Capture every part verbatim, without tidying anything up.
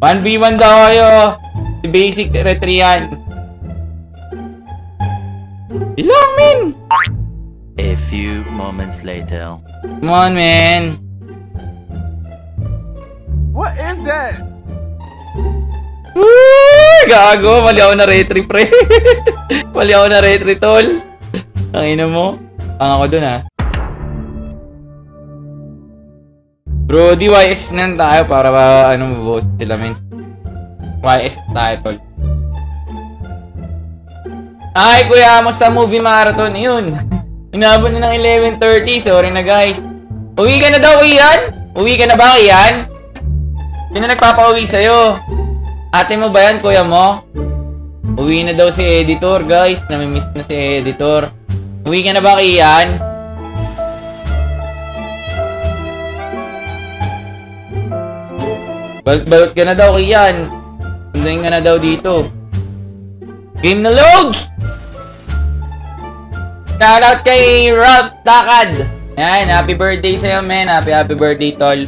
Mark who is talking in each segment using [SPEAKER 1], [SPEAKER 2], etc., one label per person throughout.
[SPEAKER 1] one v one daw kayo. Si basic retrian. Ilang, men.
[SPEAKER 2] A few moments later.
[SPEAKER 1] Come on, man.
[SPEAKER 3] What is that?
[SPEAKER 1] Woo! Gago, mali ako na retry, pre. Mali ako na retry, tol. Ang ina mo. Ang ako dun, ha. Bro, di Y S na tayo para ba, ano, mabuhos sila, men. Y S tayo, tol. Ay, kuya, musta movie marathon? Yun. Inabot na ng eleven thirty. Sorry na, guys. Uwi ka na daw, Ian? Uwi ka na ba, Ian? Sino nagpapauwi sa'yo? Ate mo ba yan, kuya mo? Uwi na daw si editor, guys. Namimiss na si editor. Uwi ka na ba, Ian? Balot-balot ka na daw, Ian. Sunduin ka na daw dito. Game na logs! Shoutout kay Ralph Takad. Yan, happy birthday sa'yo, man. Happy, happy birthday, tol.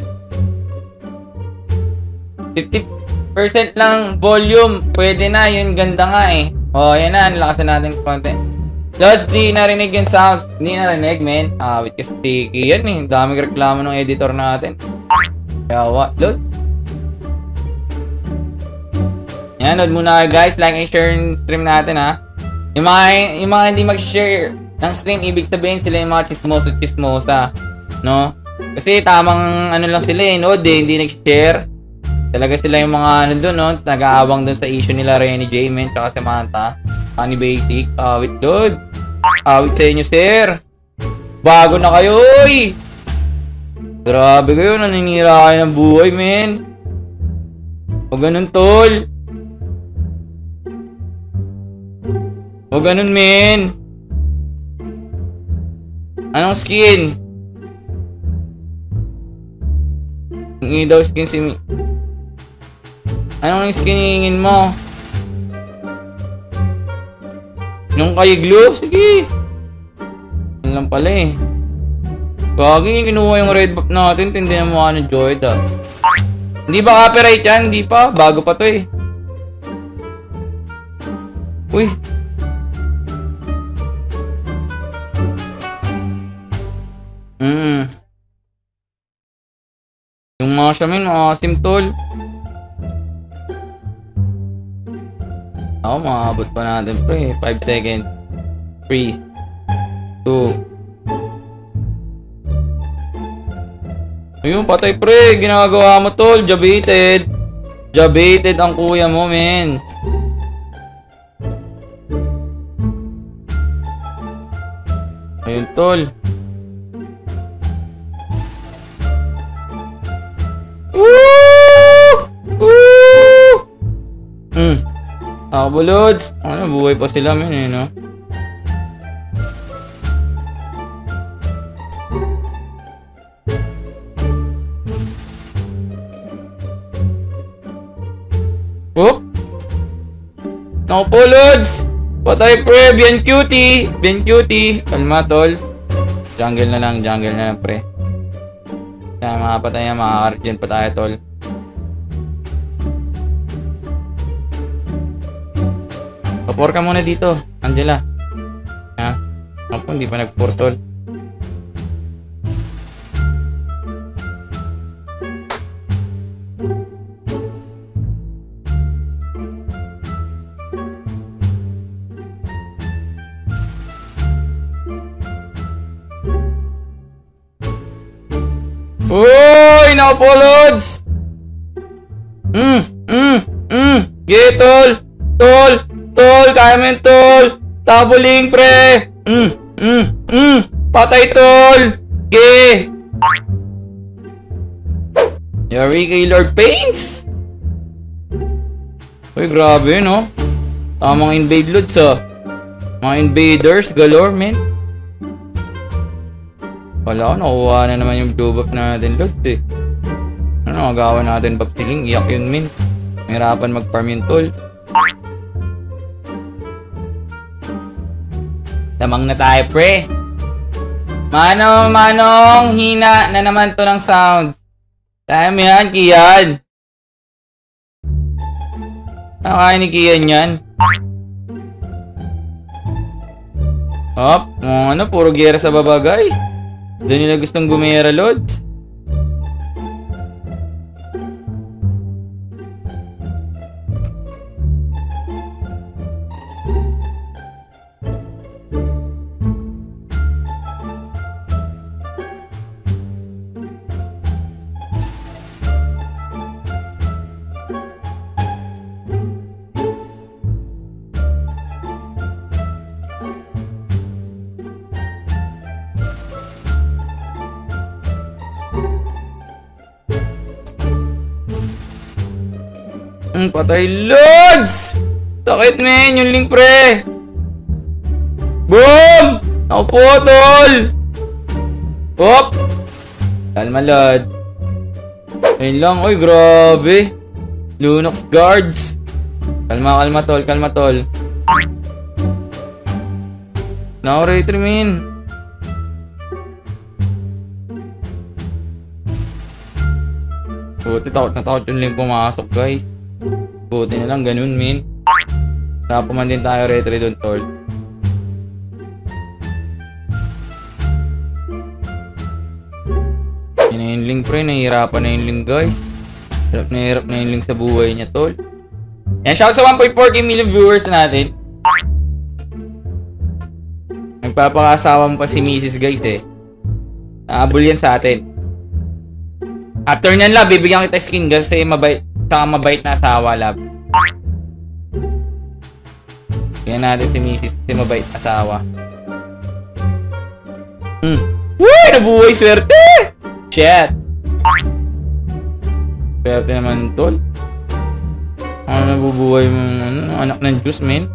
[SPEAKER 1] fifty percent lang volume. Pwede na, yun ganda nga eh. O, oh, yan na. Nalakasan natin konti. Lods, di narinig yung sounds. Di narinig, man. Ah, wait kasi sticky yan eh. Daming reklamo ng editor natin. Yawa. Load. Yan, load muna guys. Like and share yung stream natin, ha. Yung mga, yung mga hindi mag-share ng stream, ibig sabihin sila yung mga chismoso-chismosa. No? Kasi tamang ano lang sila eh. No? Di, hindi nag-share. Talaga sila yung mga ano dun, no? Nag-aawang dun sa issue nila Renny J, men, tsaka Samantha. Funny Basic. Awit, dude. Awit sa inyo, sir. Bago na kayo, oy! Grabe kayo, naninira kayo ng buhay, men. O ganun, tol. O ganun, men. Anong skin? Hindi daw skin si Mi. Anong skiningin mo? Yung kay glue? Sige. Yan lang pala eh. Bagay kinuha yung red buff natin. Tindi na mukha ng Joyd, ah. Hindi ba copyright yan? Hindi pa. Bago pa to eh. Uy. Mm. Yung mga siya, mga simtol. Ako, makakabot pa natin, pre. five seconds. three. two. Ayun, patay, pre. Ginagawa mo, tol. Jabated. Jabated ang kuya mo, men. Ayun, tol. Woo! Woo! Hmm. Ako, bulods. Ano, buhay pa sila, men, eh, no? Oop! Ako, bulods! Patay, pre! Bien cutie! Bien cutie! Kalma, tol. Jungle na lang, jungle na lang, pre. Kaya makapatay yan, makaka-regen pa tayo, tol. Papor ka muna dito, Angela. Ha? Ako, hindi pa nag-portol. Uy! Nakapolods! Mm! Mm! Mm! Yeah, tol! Tol! Tol! Kaya mo yun, tol! Tabuling, pre! Mm! Mm! Mm! Patay, tol! Yeah! Yari kay Lord Pains! Uy, grabe, no? Tamang invade loads, ah. Mga invaders galore, men. Wala ko, nakuha na naman yung blue buff natin, loads, eh. Ano, magawa natin buff ceiling? Iyak yun, men. Mahirapan mag-farm yun, tol. Damang na tayo, pre. Manong, manong, hina na naman to ng sounds. Kaya mo yan, Kian. Nakakain ni Kian yan. Hop, oh, ano, puro gera sa baba guys. Doon nila gustong gumera, Lods. Mm, patay, Lods! Sakit, men! Yung link, pre! Boom! Ako po, tol! Hop! Kalma, Lod. Ayun lang. Uy, grabe! Lunox guards! Kalma, kalma, tol. Kalma, tol. Naka-retry, men. Buti, takot na takot yung link pumasok, guys. Buti na lang, ganun, min. Napaman din tayo retry doon, tol. Yun na yung link, pre. Nahihirapan na yung link, guys. Hirap na hirap na yung link sa buhay niya, tol. Yan, shout sa one point four K million viewers natin. Nagpapakasawang pa si Missus guys, eh. Naabol yan sa atin. After nyan, lab, bibigyan kita skin kasi mabait, saka mabait na asawa, lab. Bigyan natin si Missus kasi mabait na asawa. Hmm. Uy! Nabuhay, swerte! Shit! Swerte naman, tol. Ano nabubuhay mo, ano, anak ng Diyos, men?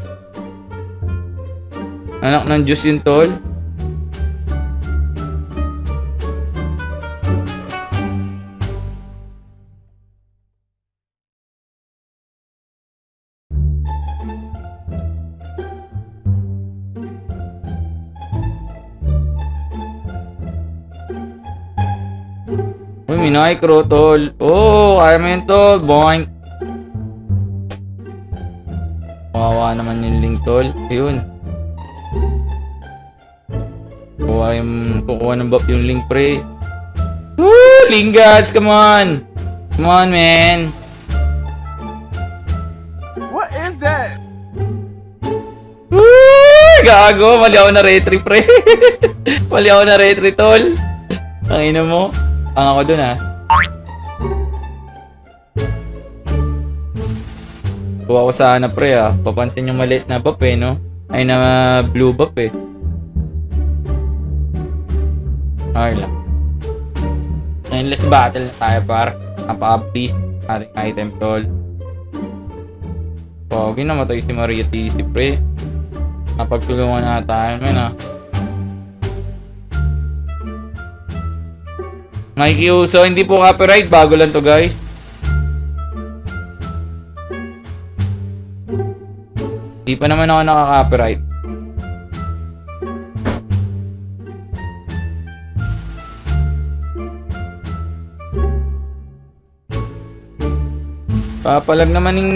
[SPEAKER 1] Anak ng Diyos yun, tol. Uy, minaycro, tol. Oh, kaya mo yun, tol. Boing. Kawawa naman yung link, tol. Ayun. Kuha yung, kukuha ng buff yung link, pre. Woo! Linggads, come on. Come on, man.
[SPEAKER 3] What is that?
[SPEAKER 1] Woo! Gago, mali ako na retry, pre. Mali ako na retry, tol. Ang ina mo. Ang ako dun, ha. Kuha ko sana, pre, ha. Papansin yung maliit na buff, eh, no? Ay, na blue buff, eh. Okay lang. Endless battle na tayo, par. Napaka-beast ating item, tol. Pogi, namatay si Maria T C, pre. Napagtulungan na tayo, men, ha. Nakikiuso, hindi po copyright. Bago lang to, guys. Hindi pa naman ako nakaka-copyright. Papalag naman yung...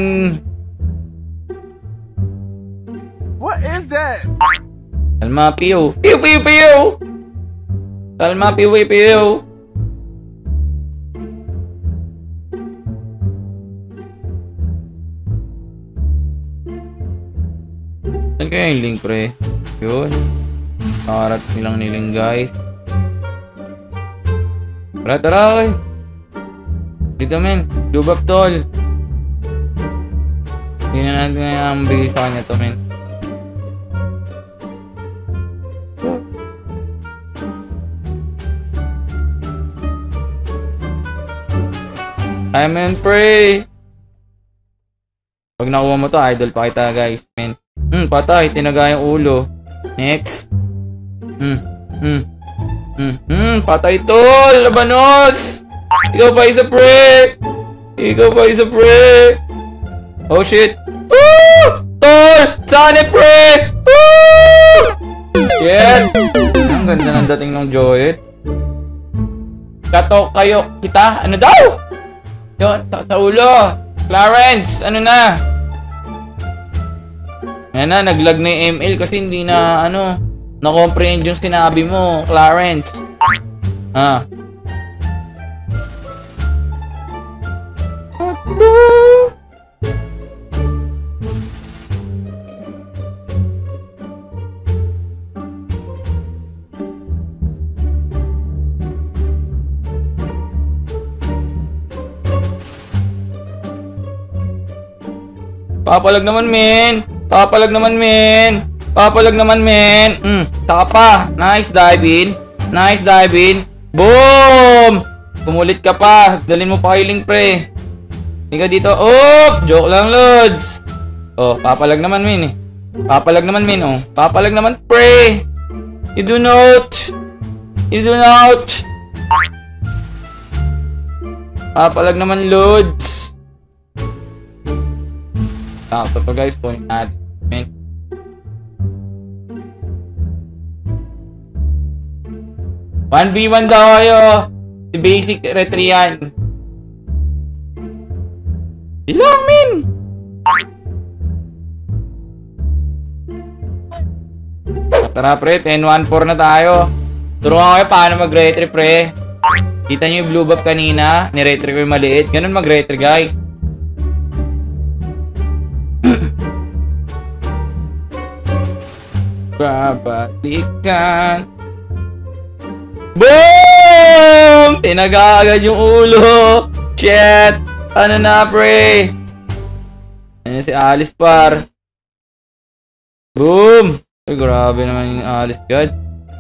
[SPEAKER 3] What is that?
[SPEAKER 1] Kalma, piyo. Piyo, piyo, piyo! Kalma, piyo, piyo. Saan kaya yung link, pre? Yun. Nakarat nilang niling, guys. Tara, tara, okay. Dito, men. Dubap, tol. Hindi na natin nga ang bigay sa kanya to, men. Ay, men, pre. Pag nakuha mo to, idol pa kita, guys, men. Hmm, patay. Tinaga yung ulo. Next. Hmm, hmm. Hmm, hmm. Patay, tol. Labanos. Ikaw pa isa, pre. Ikaw pa isa, pre. Oh, shit. Woo! Tol! Sana, pre! Woo! Shit. Ang ganda ng dating ng Joet. Katok kayo. Kita? Ano daw? Yun, sa, sa ulo. Clarence, ano na? Ayan na, naglag na yung M L kasi hindi na, ano, na-comprehend yung sinabi mo, Clarence. Ha? Papalag naman, men. Papalag naman, men. Papalag naman, men. Mm, saka pa. Nice dive in. Nice dive in. Boom! Kumulit ka pa. Dalhin mo pa healing, pre. Hindi ka dito. Oh! Joke lang, Lods. Oh, papalag naman, men. Eh. Papalag naman, men. Oh. Papalag naman, pre. You do not. You do not. Papalag naman, Lods. Sakto to guys, point natin. one v one daw kayo. Si basic retrian. Ilang min? Tara pre, ten one four na tayo. Turuan kayo paano mag-retry pre. Kita nyo yung blue buff kanina. Ni-retry ko yung maliit. Ganun mag-retry guys. Babalikan. Boom! Tinagagad yung ulo. Shit! Ano na, pre? Ayan si Alice par. Boom! Ay, grabe naman yung Alice god.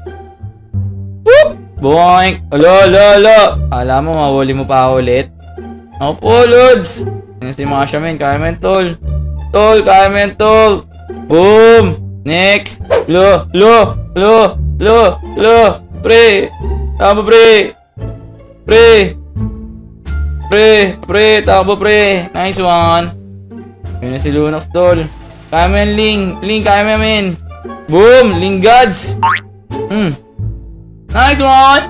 [SPEAKER 1] Boop! Boink! Alo, alo, alo! Alam mo, mawuli mo pa ulit. Ako po, Lods! Ayan si Masha, men. Kaya men, tol. Tol, kaya men, tol. Boom! Next! Lo! Lo! Lo! Lo! Lo! Pre! Tama pre! Pre! Pre! Pre! Tama pre! Nice one! Yun na si Lunox tol. Kaya mo yan, Ling! Ling, kaya mo yan! Boom! Ling gods! Mm. Nice one!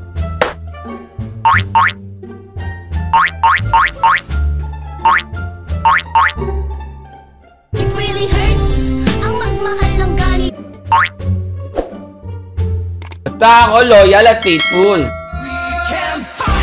[SPEAKER 4] It really hurts ang magmahal ng ganito.
[SPEAKER 1] Basta ako loyal at faithful.
[SPEAKER 5] We can fight.